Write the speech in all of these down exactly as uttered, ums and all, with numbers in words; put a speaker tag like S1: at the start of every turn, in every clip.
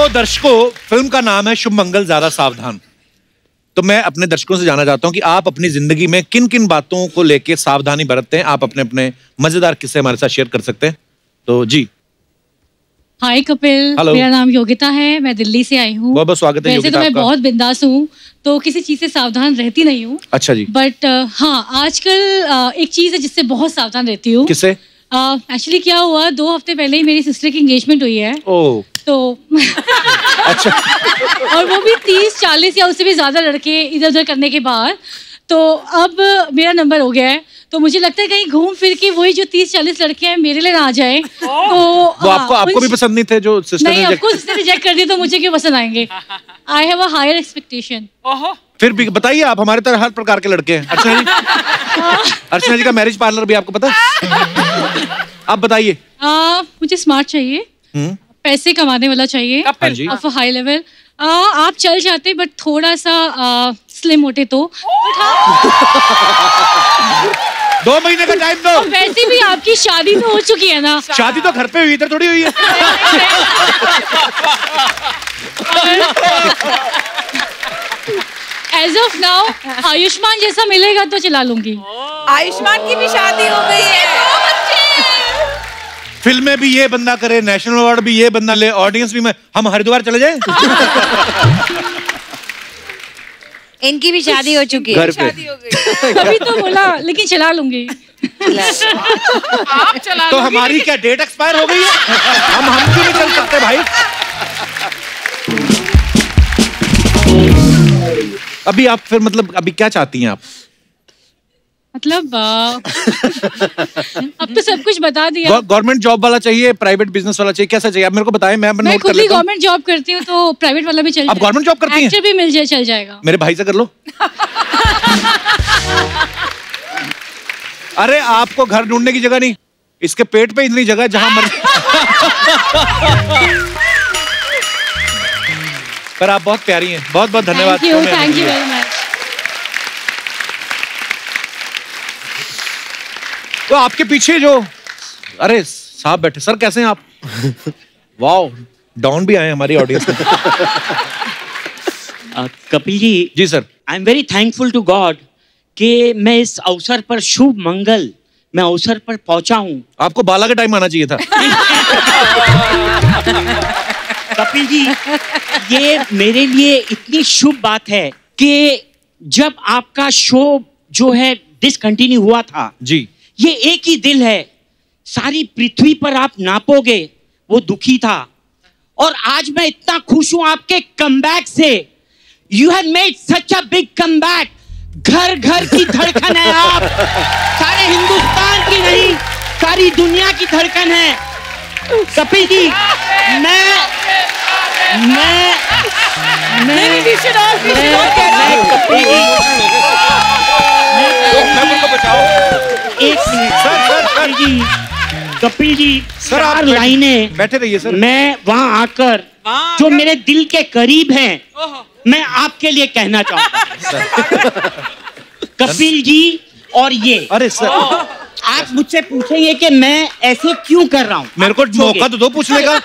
S1: तो दर्शकों, फिल्म का नाम है शुभ मंगल ज्यादा सावधान। तो मैं अपने दर्शकों से जानना चाहता हूँ कि आप अपनी जिंदगी में किन किन बातों को लेके सावधानी बरतते हैं। आप अपने अपने मजेदार किस्से हमारे साथ शेयर कर सकते हैं। तो जी।
S2: हाय कपिल, मेरा नाम योगिता है, मैं दिल्ली से आई हूँ।
S1: बहुत बहुत स्वागत है।
S2: वैसे तो मैं बहुत बिंदास हूँ, तो किसी चीज से सावधान रहती नहीं हूँ।
S1: अच्छा जी।
S2: बट हाँ, आजकल एक चीज है जिससे बहुत सावधान रहती हूँ।
S1: किससे?
S2: एक्चुअली क्या हुआ, दो हफ्ते पहले ही मेरी सिस्टर की एंगेजमेंट हुई है।
S1: ओह।
S2: तो
S1: अच्छा।
S2: और वो भी तीस चालीस या उससे भी ज्यादा लड़के इधर उधर करने के बाद, तो अब मेरा नंबर हो गया है। तो मुझे लगता है कहीं घूम फिर के वही जो तीस चालीस लड़के हैं मेरे लिए ना आ जाए। तो
S1: वो आपको आपको भी पसंद नहीं थे जो सिस्टर ने
S2: नहीं, आपको सिस्टर रिजेक्ट कर दिया तो मुझे क्यों पसंद आएंगे? I have a higher expectation.
S1: फिर भी बताइए, आप हमारे तरह हर प्रकार के लड़के हैं। अर्चना जी, अर्चना जी का मैरिज पार्लर भी आपको पता है? आप बताइए।
S2: मुझे स्मार्ट चाहिए, पैसे कमाने वाला चाहिए, ऑफ अ हाई लेवल। आप चल जाते बट थोड़ा सा स्लिम होते तो।
S1: दो महीने का टाइम दो।
S2: वैसे भी आपकी शादी तो हो चुकी है ना?
S1: शादी तो घर पे हुई, इधर थोड़ी हुई है।
S2: एज ऑफ नाउ आयुष्मान जैसा मिलेगा तो चला लूंगी।
S3: आयुष्मान की भी शादी हो गई है।
S1: फिल्में भी ये बंदा करे, नेशनल अवार्ड भी ये बंदा ले, ऑडियंस भी मैं, हम हरिद्वार चले जाएं?
S3: इनकी भी शादी हो चुकी है।
S1: घर पे
S3: शादी हो गई।
S2: अभी तो बोला, लेकिन चला लूंगी।
S3: आप चला
S1: तो हमारी क्या डेट एक्सपायर हो गई है? हम हम क्यों नहीं चल सकते भाई? अभी आप फिर मतलब अभी क्या चाहती हैं आप?
S2: मतलब अब तो सब कुछ बता दिया।
S1: गवर्नमेंट जॉब वाला चाहिए, प्राइवेट बिजनेस वाला चाहिए, कैसा चाहिए आप मेरे को बताएं। मैं
S2: मैं खुद ही गवर्नमेंट जॉब करती हूँ तो प्राइवेट वाला भी चल जाएगा।
S1: आप गवर्नमेंट जॉब करती हैं?
S2: एक्टर भी मिल जाए, चल जाएगा।
S1: मेरे भाई से कर लो। अरे आपको घर ढूंढने की जगह नहीं, इसके पेट पे इतनी जगह जहां मर्जी। पर आप बहुत प्यारी हैं, बहुत बहुत धन्यवाद।
S2: Thank you, thank you very much.
S1: तो आपके पीछे जो, अरे साहब बैठे, सर कैसे हैं आप? वाओ, डॉन भी आए हमारी ऑडियंस में।
S4: कपिल जी।
S1: जी sir.
S4: I am very thankful to God कि मैं इस अवसर पर, शुभ मंगल मैं अवसर पर पहुंचा हूं।
S1: आपको बाला का टाइम आना चाहिए था।
S4: कपिल जी, ये मेरे लिए इतनी शुभ बात है कि जब आपका शो जो है डिसकंटिन्यू हुआ था
S1: जी,
S4: ये एक ही दिल है, सारी पृथ्वी पर आप नापोगे, वो दुखी था। और आज मैं इतना खुश हूं आपके कमबैक से। You have made such a big comeback. घर घर की धड़कन है आप, सारे हिंदुस्तान की नहीं, सारी दुनिया की धड़कन है। कपिल जी, मैं मैं मैं मैं कपिल जी, एक minute sir, sir ji, Kapil ji,
S1: sir आप
S4: लाइनें
S1: बैठे रहिए सर।
S4: मैं वहां आकर जो मेरे दिल के करीब हैं, मैं आपके लिए कहना चाहूंगा। कपिल जी, और ये,
S1: अरे सर,
S4: आप मुझसे पूछेंगे कि मैं ऐसे क्यों कर रहा हूँ।
S1: मेरे को मौका तो दो पूछने का।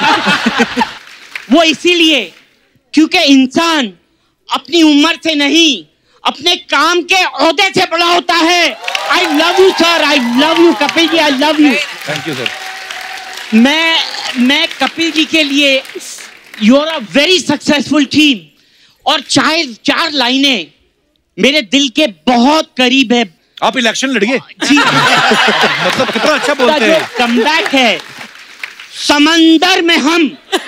S4: वो इसीलिए क्योंकि इंसान अपनी उम्र से नहीं, अपने काम के ओहदे से बड़ा होता है। I love you sir, I love you Kapil ji, I love you.
S1: Thank you sir.
S4: मैं मैं कपिल जी के लिए, you are a very successful team. और चाहे चार लाइनें मेरे दिल के बहुत करीब है।
S1: आप इलेक्शन लड़िए
S4: जी।
S1: मतलब कितना अच्छा बोलते हैं।
S4: कमबैक है, समंदर में हम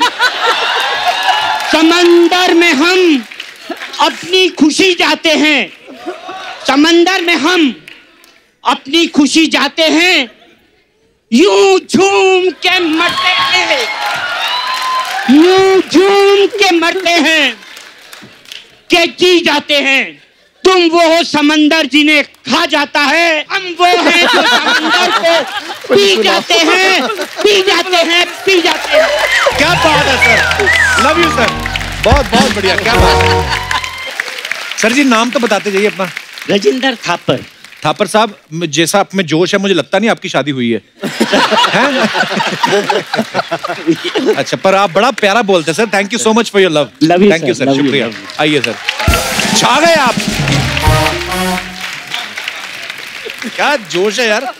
S4: समंदर में हम अपनी खुशी जाते हैं, समंदर में हम अपनी खुशी जाते हैं, यूं झूम के मरते हैं, यूं झूम के मरते हैं के जी जाते हैं। तुम वो हो समंदर जिन्हें खा जाता है, हम वो हैं जो समंदर को पी जाते हैं, पी जाते हैं, पी जाते हैं।
S1: क्या बात है सर, लव यू सर, बहुत बहुत बढ़िया, क्या बात है। सर जी नाम तो बताते जाइए अपना।
S4: राजेंद्र थापर।
S1: थापर साहब, जैसा आप में जोश है मुझे लगता नहीं आपकी शादी हुई है, है? अच्छा, पर आप बड़ा प्यारा बोलते हैं sir. Thank you so much for your love. Thank you sir, शुक्रिया। आइए सर, छा गए आप। क्या जोश है यार।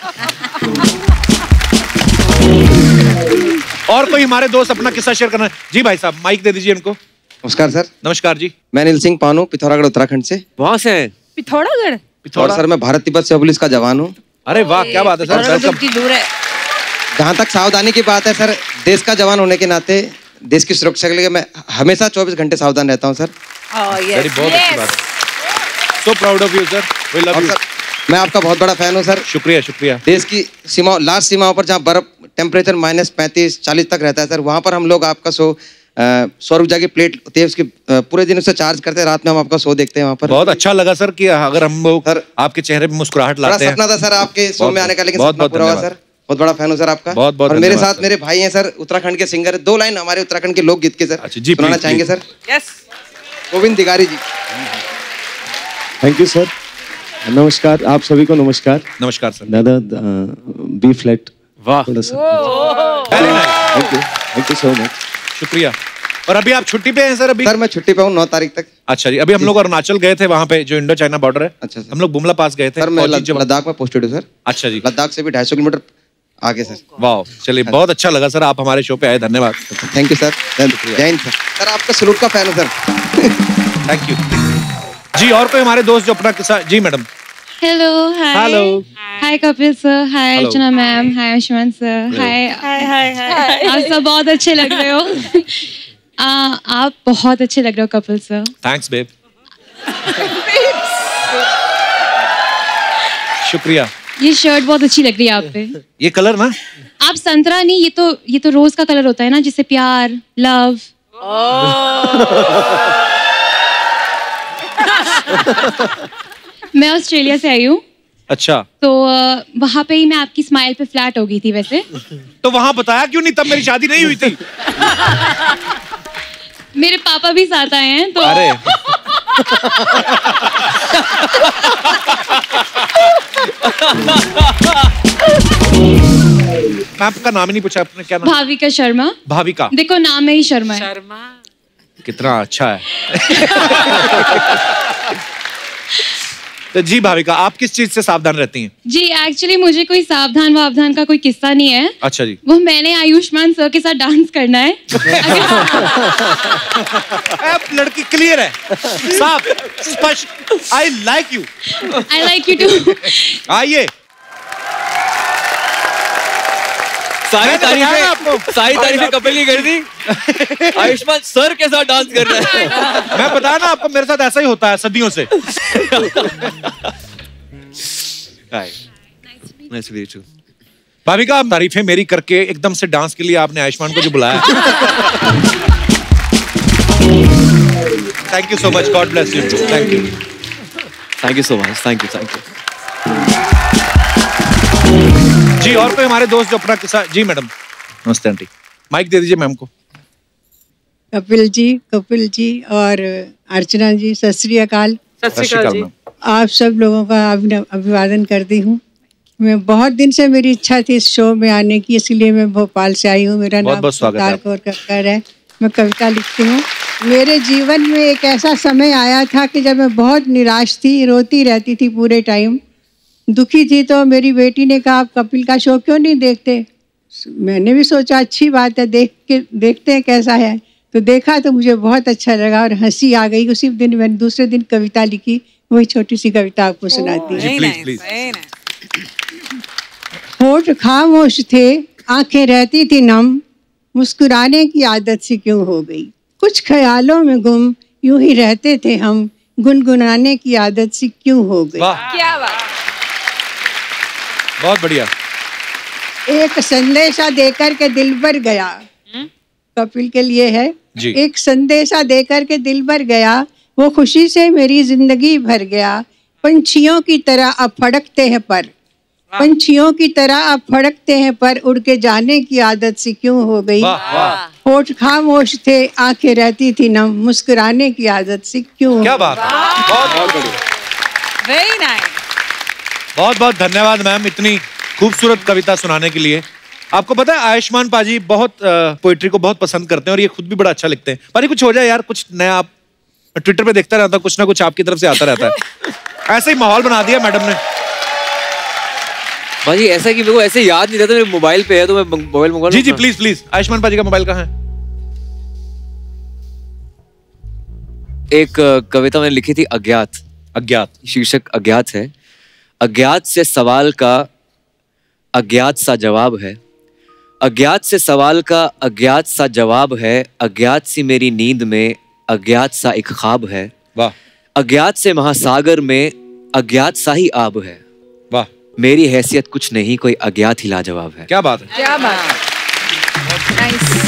S1: और कोई हमारे दोस्त अपना किस्सा शेयर करना है? जी भाई साहब, माइक दे दीजिए इनको।
S5: नमस्कार सर।
S1: नमस्कार जी।
S5: मैं अनिल सिंह पानू, पिथौरागढ़ उत्तराखंड से।
S6: वहाँ से हैं?
S3: पिथौरागढ़?
S5: और सर मैं भारत तिब्बत से पुलिस का जवान हूँ।
S1: अरे वाह, क्या बात है सर।
S3: वेलकम। दूर है।
S5: जहाँ तक सावधानी की बात है सर, देश का जवान होने के नाते देश की सुरक्षा के लिए मैं हमेशा चौबीस घंटे सावधान रहता हूँ सर।
S1: वेरी बहुत अच्छी बात है। So proud of you sir, we love you.
S5: मैं आपका बहुत बड़ा फैन हूँ सर।
S1: शुक्रिया शुक्रिया।
S5: देश की सीमा, लास्ट सीमाओं पर जहाँ बर्फ टेम्परेचर माइनस पैंतीस चालीस तक रहता है सर, वहाँ पर हम लोग आपका शो सौर ऊर्जा की प्लेट होती है, उसकी पूरे दिन उससे चार्ज करते हैं, रात में हम आपका शो देखते हैं वहाँ पर।
S1: बहुत अच्छा लगा सर कि अगर हम लोग आपके चेहरे पे मुस्कुराहट लाते हैं।
S5: सपना था सर आपके शो में आने का, लेकिन सपना पूरा हुआ सर। बहुत बड़ा फैन हूँ सर आपका।
S1: बहुत बहुत
S5: और मेरे साथ मेरे भाई हैं सर, उत्तराखंड के सिंगर। दो लाइन हमारे उत्तराखंड के लोकगीत के सर सुनाना चाहेंगे sir?
S3: Yes.
S5: Govind Digari ji.
S7: Thank you sir. नमस्कार आप सभी को। नमस्कार।
S1: नमस्कार सर।
S7: दादा बी फ्लैट।
S1: वाह,
S7: thank you, thank you so much.
S1: शुक्रिया। और अभी आप छुट्टी पे हैं सर? अभी
S5: सर मैं छुट्टी पे हूँ नौ तारीख तक।
S1: अच्छा जी। अभी हम लोग अरुणाचल गए थे, वहाँ पे जो इंडो चाइना बॉर्डर है।
S5: अच्छा सर।
S1: हम लोग बुमला पास गए थे
S5: सर। मैं लद्दाख में पोस्टेड हूँ सर।
S1: अच्छा जी।
S5: लद्दाख से भी ढाई सौ किलोमीटर आगे सर।
S1: वाह, चलिए बहुत अच्छा लगा सर, आप हमारे शो पे आए, धन्यवाद।
S5: Thank you sir. जय हिंद सर। सर आपका सलूट का फैन हूँ सर।
S1: थैंक यू जी। और कोई हमारे दोस्त जो अपना किस्सा? जी madam.
S8: Hello. Hi.
S1: Hello.
S8: Hi Kapil sir. Hi Archana ma'am. Hi Ayushmann sir. Hi
S3: hi hi hi.
S8: आप सब बहुत अच्छे लग रहे हो। आ, आप बहुत अच्छे लग रहे हो कपिल सर।
S1: Thanks babe. शुक्रिया।
S8: ये शर्ट बहुत अच्छी लग रही है आप पे।
S1: ये कलर ना,
S8: आप संतरा नहीं, ये तो ये तो रोज का कलर होता है ना, जिससे प्यार, लव। मैं ऑस्ट्रेलिया से आई हूँ।
S1: अच्छा।
S8: तो वहाँ पे ही मैं आपकी स्माइल पे फ्लैट हो गई थी वैसे।
S1: तो वहाँ बताया क्यों नहीं? तब मेरी शादी नहीं हुई थी।
S8: मेरे पापा भी साथ आए हैं तो।
S1: अरे मैं आपका नाम ही नहीं पूछा, आपने क्या नाम?
S8: भाविका शर्मा।
S1: भाविका।
S8: देखो नाम में ही शर्मा है।
S3: शर्मा
S1: कितना अच्छा है। तो जी भाविका, आप किस चीज से सावधान रहती हैं?
S8: जी एक्चुअली मुझे कोई सावधान वावधान का कोई किस्सा नहीं है।
S1: अच्छा जी।
S8: वो मैंने आयुष्मान सर के साथ डांस करना है।
S1: आप लड़की क्लियर है, साफ स्पष्ट। I like you.
S8: I like you too.
S1: आइए।
S6: सारी तारीफें सारी तारीफें कपिल की कर दी। आयुष्मान सर के साथ डांस कर रहा है।
S1: मैं बताया ना आपको, मेरे साथ ऐसा ही होता है सदियों से। भाविका, तारीफें मेरी करके एकदम से डांस के लिए आपने आयुष्मान को जो बुलाया। Thank you so much. God bless you. Thank you.
S6: Thank you so much. Thank you. Thank you
S1: जी। और कोई हमारे दोस्त जो अपना किस्सा? जी मैडम। नमस्ते आंटी। माइक दे दीजिए मैम को।
S9: कपिल जी, कपिल जी और अर्चना जी, सत श्री अकाल।
S1: सत श्री अकाल मैम।
S9: आप सब लोगों का अभिवादन करती हूँ। मैं बहुत दिन से मेरी इच्छा थी इस शो में आने की, इसलिए मैं भोपाल से आई हूँ। मेरा नाम अवतार कौर कक्कर है। मैं कविता लिखती हूँ। मेरे जीवन में एक ऐसा समय आया था कि जब मैं बहुत निराश थी, रोती रहती थी पूरे टाइम, दुखी थी। तो मेरी बेटी ने कहा आप कपिल का शो क्यों नहीं देखते? मैंने भी सोचा अच्छी बात है, देख के देखते हैं कैसा है। तो देखा तो मुझे बहुत अच्छा लगा और हंसी आ गई। उसी दिन मैंने दूसरे दिन कविता लिखी, वही छोटी सी कविता आपको सुनाती हूँ। होठ खामोश थे, आंखें रहती थी नम, मुस्कुराने की आदत सी क्यों हो गई। कुछ ख्यालों में गुम यूं ही रहते थे हम, गुनगुनाने की आदत सी क्यों हो गई।
S3: क्या बात।
S1: बहुत बढ़िया।
S9: एक संदेशा देकर के दिल भर गया। कपिल के लिए है
S1: जी। एक
S9: संदेशा देकर के दिल भर गया, वो खुशी से मेरी जिंदगी भर गया। पंछियों की तरह अब फड़कते हैं पर, पंछियों की तरह अब फड़कते हैं पर, उड़ के जाने की आदत सी क्यों हो गई। होठ खामोश थे, आंखें रहती थी नम, मुस्कुराने की आदत सी क्यों।
S1: क्या बात। बहुत बहुत बढ़िया।
S3: Very nice.
S1: बहुत बहुत धन्यवाद मैम इतनी खूबसूरत कविता सुनाने के लिए। आपको पता है आयुष्मान पाजी बहुत पोइट्री को बहुत पसंद करते हैं और ये खुद भी बड़ा अच्छा लिखते हैं। पाजी कुछ हो जाए यार, कुछ नया। आप ट्विटर पे देखता रहता हूँ, कुछ ना कुछ आपकी तरफ से आता रहता है। ऐसे ही माहौल बना दिया मैडम ने।
S6: पाजी ऐसा है कि मेरे को ऐसे याद नहीं रहता, मेरे मोबाइल पे है तो मैं मोबाइल मंगवा लूं।
S1: जी जी प्लीज प्लीज। आयुष्मान पाजी का मोबाइल कहाँ है?
S6: एक कविता मैंने लिखी थी, अज्ञात।
S1: अज्ञात
S6: शीर्षक अज्ञात है। अज्ञात से सवाल का अज्ञात सा जवाब है, अज्ञात से सवाल का अज्ञात सा जवाब है, अज्ञात सी मेरी नींद में अज्ञात सा एक ख्वाब है।
S1: वाह।
S6: अज्ञात से महासागर में अज्ञात सा ही आब है।
S1: वाह।
S6: मेरी हैसियत कुछ नहीं, कोई अज्ञात ही लाजवाब है।
S1: क्या बात है,
S3: क्या बात। नाइस।